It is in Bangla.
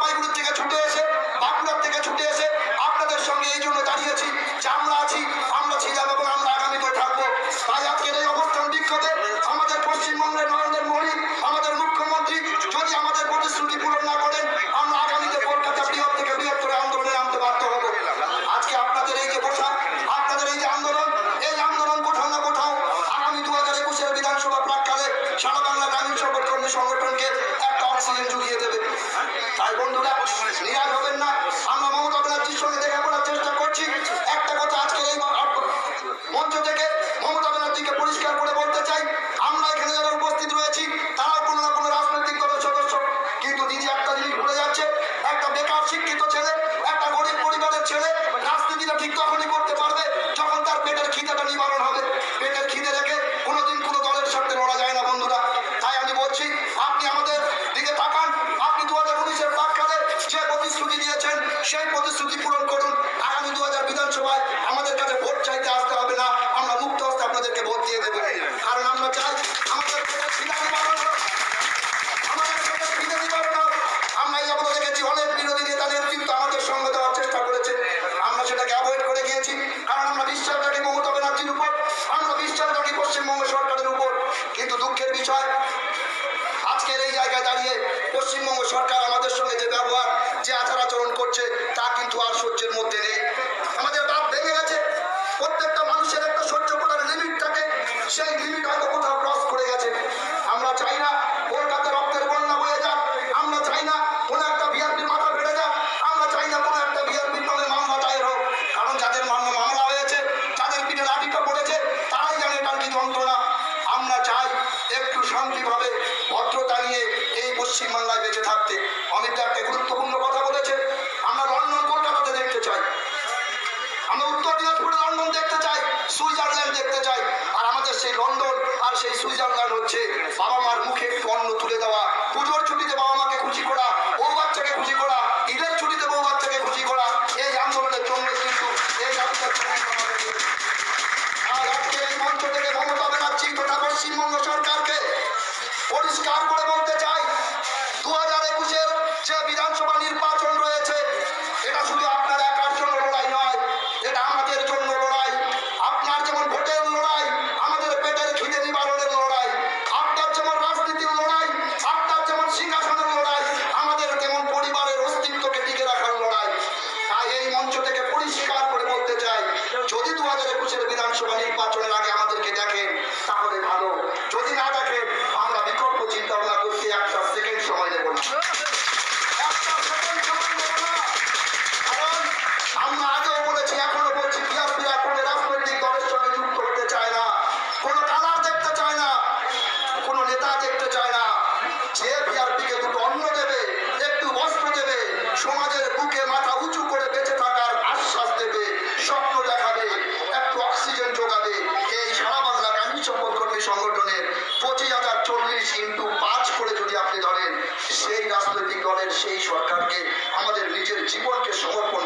জলপাইগুড়ি থেকে ছুটে এসে, বাঁকুড়ার থেকে ছুটে এসে আপনাদের সঙ্গে এই জন্য দাঁড়িয়েছি যে আমরা আছি, আমরা ছিলাম এবং আমরা আগামীতে থাকবো। তাই আজকের এই অবস্থান বিক্ষোভে আমাদের পশ্চিমবঙ্গের নরেন্দ্র মোদী, আমাদের মুখ্যমন্ত্রী যদি আমাদের প্রতিশ্রুতি পূরণ না করেন, আমরা আগামীতে কলকাতা বৃহৎ থেকে বৃহত্তর আন্দোলনে নামতে বাধ্য হবো। আজকে আপনাদের এই যে বসা, আপনাদের এই যে আন্দোলন, এই আন্দোলন কোথাও না কোথাও আগামী 2021-এর বিধানসভা প্রাক্কালে সারা বাংলা গ্রামীণ সংগঠন কর্মী সংগঠনকে একটা অক্সিজেন জুগিয়ে দেবে। তাই বন্ধুরা নিরাশ হবেন না, আমরা মমতা ব্যানার্জির সঙ্গে দেখা করার চেষ্টা করছি। একটা কথা আজকের এই মঞ্চ থেকে মমতা ব্যানার্জিকে পরিষ্কার করে বলতে চাই, আমরা এখানে যারা উপস্থিত রয়েছি তারাও কোনো না কোনো রাজনৈতিক দলের সদস্য, কিন্তু দিদি একটা জিনিস ভুলে যাচ্ছে, একটা বেকার শিক্ষিত ছেলে, একটা গরিব পরিবারের ছেলে রাজনীতিটা ঠিক তখনই করতে পারবে যখন তার পেটের খিদেটা নিবারণ হবে। পেটের খিদে রেখে কোনোদিন কোনো দলের সাথে লড়া যায় না বন্ধুরা। তাই আমি বলছি, আপনি আমাদের দিকে তাকান, আপনি 2019-এর প্রাক্কালে যে প্রতিশ্রুতি দিয়েছেন সেই প্রতিশ্রুতি পূরণ করুন। আগামী 2000 বিধানসভায় আমাদের কাছে ভোট চাইতে আসতে হবে না, আমরা মুক্ত হস্তে আপনাদেরকে ভোট দিয়ে দেবো। কারণ আমরা চাই আমাদের পেটের খিদা নিবারণ হোক, আমাদের পেটের খিদে নিবারণ হোক। আমরা এই যাবত দেখেছি অনেক বিরোধী নেতা নেতৃত্ব আমাদের সঙ্গে দেওয়ার চেষ্টা করেছে, আমরা সেটাকে অ্যাভয়েড করে গিয়েছি। কারণ আমরা বিশ্বাস রাখি মমতা ব্যানার্জির উপর, আমরা বিশ্বাস রাখি পশ্চিমবঙ্গ সরকারের উপর। কিন্তু দুঃখের বিষয়, আজকের এই জায়গায় দাঁড়িয়ে পশ্চিমবঙ্গ সরকার আমাদের সঙ্গে যে ব্যবহার, যে আচার আচরণ করছে তা কিন্তু আর সহ্যের মধ্যে নেই। আমাদের বাপ ভেঙে গেছে। প্রত্যেকটা মানুষের একটা সহ্য করার লিমিট থাকে, সেই লিমিট হয়তো কোথাও ক্রস করে গেছে। আমরা চাই না কলকাতা রক্তের বন্যা বয়ে যাক, আমরা চাই না কোনো একটা বিআরপির মাথা ফেটে যাক, আমরা চাই না কোনো একটা বিআরপির নামে মামলা দায়ের হোক। কারণ যাদের মামলা হয়েছে, যাদের পিঠে লাঠিটা পড়েছে, তারাই জানে এটার কি যন্ত্রণা। আমরা চাই একটু শান্তিভাবে ভদ্রতা নিয়ে এই পশ্চিমবাংলায় বেঁচে থাকতে। অমিত দা একটা গুরুত্বপূর্ণ কথা বলেছে, আমরা লন্ডন কলকাতাতে দেখতে চাই, আমরা উত্তর দিনাজপুরে লন্ডন দেখতে চাই, সুইজারল্যান্ড দেখতে চাই। আর আমাদের সেই লন্ডন আর সেই সুইজারল্যান্ড হচ্ছে বাবা মার মুখে একটু অন্ন তুলে দেওয়া, পুজোর ছুটিতে বাবা মাকে খুশি করা, বউ বাচ্চাকে খুশি করা, ঈদের ছুটিতে বউ বাচ্চাকে খুশি করা। এই আন্দোলনের জন্য কিন্তু এই জাতিটা আর আজকে এই মঞ্চ থেকে মমতা ব্যানার্জি তথা পশ্চিমবঙ্গ সরকারকে পরিষ্কার করে বলতে চাই, 2021-এর যে বিধানসভা নির্বাচন রয়েছে, এটা শুধু আপনার একার জন্য লড়াই নয়, এটা আমাদের জন্য লড়াই। আপনার যেমন ভোটের লড়াই, আমাদের পেটের খিদে নিবারণের লড়াই, আপনার যেমন রাজনীতির লড়াই, আপনার যেমন সিংহাসনের লড়াই, আমাদের তেমন পরিবারের অস্তিত্বকে টিকে রাখার লড়াই। তাই এই মঞ্চ থেকে পরিষ্কার করে বলতে চাই, যদি 2021-এর বিধানসভা নির্বাচনের আগে আমাদেরকে দেখেন তাহলে ভালো, যদি না দেখেন আমরা বিকল্প চিন্তা ভাবনা করতে একটা সেকেন্ড সময় দেব না, একটা সেকেন্ড সময় দেব না। কারণ আমরা আগেও বলেছি, এখনো বলছি, বিআরপিরা কোনো রাজনৈতিক দলের সঙ্গে যুক্ত হতে চায় না, কোনো কালার দেখতে চায় না, কোনো নেতা দেখতে চায় না। যে বিআরপিকে দুটো অন্ন দেবে, একটু বস্ত্র দেবে, সমাজের বুকে মাথা উঁচু করে বেঁচে থাকার আশ্বাস দেবে, স্বপ্ন দেখাবে, একটু অক্সিজেন যোগাবে, এই সারা বাংলা গ্রামীণ সম্পদ কর্মী সংগঠনের 25,040 × 5 করে যদি আপনি ধরেন, সেই রাজনৈতিক দলের সেই সরকারকে আমাদের নিজের জীবনকে সমর্পণ